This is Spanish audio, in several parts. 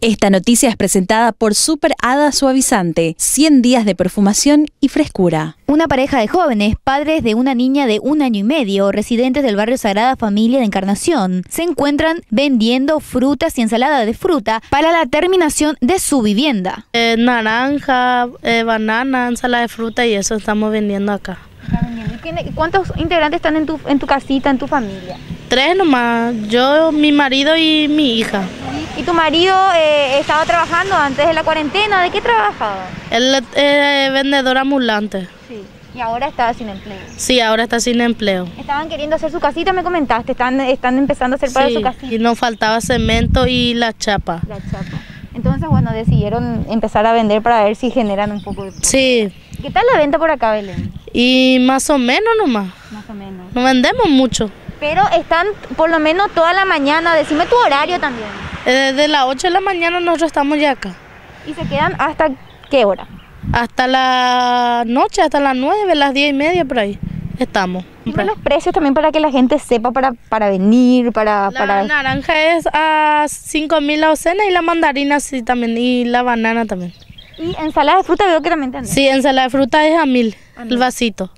Esta noticia es presentada por Super Hada Suavizante, 100 días de perfumación y frescura. Una pareja de jóvenes, padres de una niña de 1 año y medio, residentes del barrio Sagrada Familia de Encarnación, se encuentran vendiendo frutas y ensalada de fruta para la terminación de su vivienda. Naranja, banana, ensalada de fruta y eso estamos vendiendo acá. ¿Cuántos integrantes están en tu casita, en tu familia? 3 nomás, yo, mi marido y mi hija. ¿Y tu marido estaba trabajando antes de la cuarentena? ¿De qué trabajaba? Él es vendedor ambulante. Sí. ¿Y ahora está sin empleo? Sí, ahora está sin empleo. Estaban queriendo hacer su casita, me comentaste, están empezando a hacer para su casita. Y nos faltaba cemento y la chapa. La chapa. Entonces, bueno, decidieron empezar a vender para ver si generan un poco de... Sí. ¿Qué tal la venta por acá, Belén? Y más o menos nomás. Más o menos. No vendemos mucho. Pero están por lo menos toda la mañana, decime tu horario también. Desde las 8 de la mañana nosotros estamos ya acá. ¿Y se quedan hasta qué hora? Hasta la noche, hasta las 9, las 10:30 por ahí estamos. Dime los precios también para que la gente sepa para venir, La naranja es a 5.000 la docena y la mandarina sí también, y la banana también. Y ensalada de fruta veo que también tenés. Sí, ensalada de fruta es a 1.000, el vasito.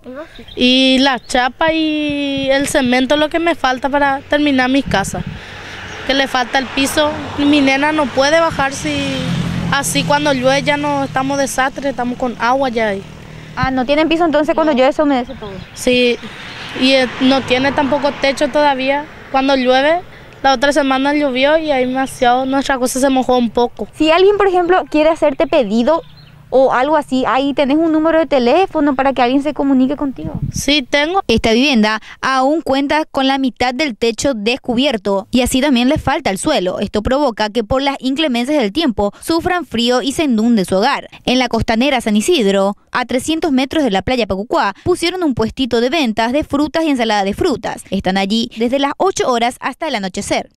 Y la chapa y el cemento es lo que me falta para terminar mis casas. Que le falta el piso. Mi nena no puede bajar si así cuando llueve ya no estamos desastres, estamos con agua ya ahí. Ah, no tienen piso entonces cuando llueve se humedece todo. Sí, y no tiene tampoco techo todavía. Cuando llueve, la otra semana llovió y ahí demasiado, nuestra cosa se mojó un poco. Si alguien, por ejemplo, quiere hacerte pedido o algo así, ahí tenés un número de teléfono para que alguien se comunique contigo. Sí, tengo. Esta vivienda aún cuenta con la mitad del techo descubierto y así también le falta el suelo. Esto provoca que por las inclemencias del tiempo sufran frío y se inunde su hogar. En la costanera San Isidro, a 300 metros de la playa Pacucuá, pusieron un puestito de ventas de frutas y ensalada de frutas. Están allí desde las 8 horas hasta el anochecer.